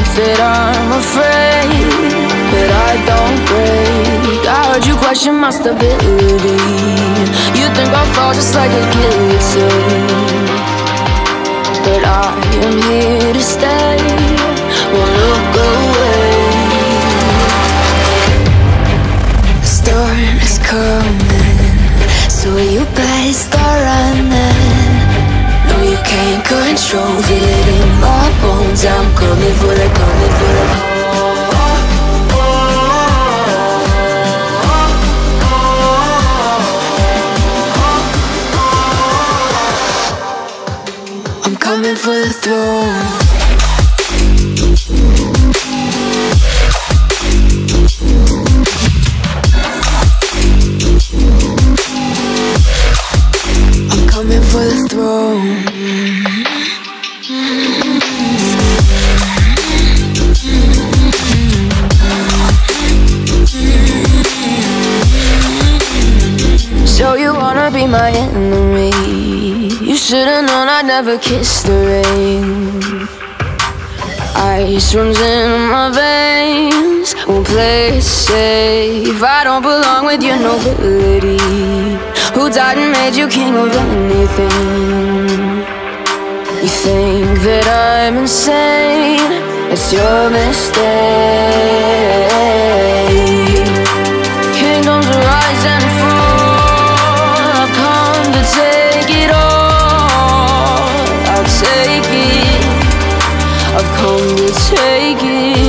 that I'm afraid that I don't break. I heard you question my stability. You think I'll fall just like a guillotine, but I am here to stay. Won't look away. The storm is coming, so you better start running. No, you can't control, feel it in my bones. I'm coming for the, coming for the. I'm coming for the throne. I'm coming for the throne. So you wanna be my enemy? You should've known I'd never kiss the rain. Ice runs in my veins, won't play it safe. I don't belong with your nobility. Who died and made you king of anything? You think that I'm insane? It's your mistake. Kingdoms rise and fall. I've come to take it all. I'll take it. I've come to take it.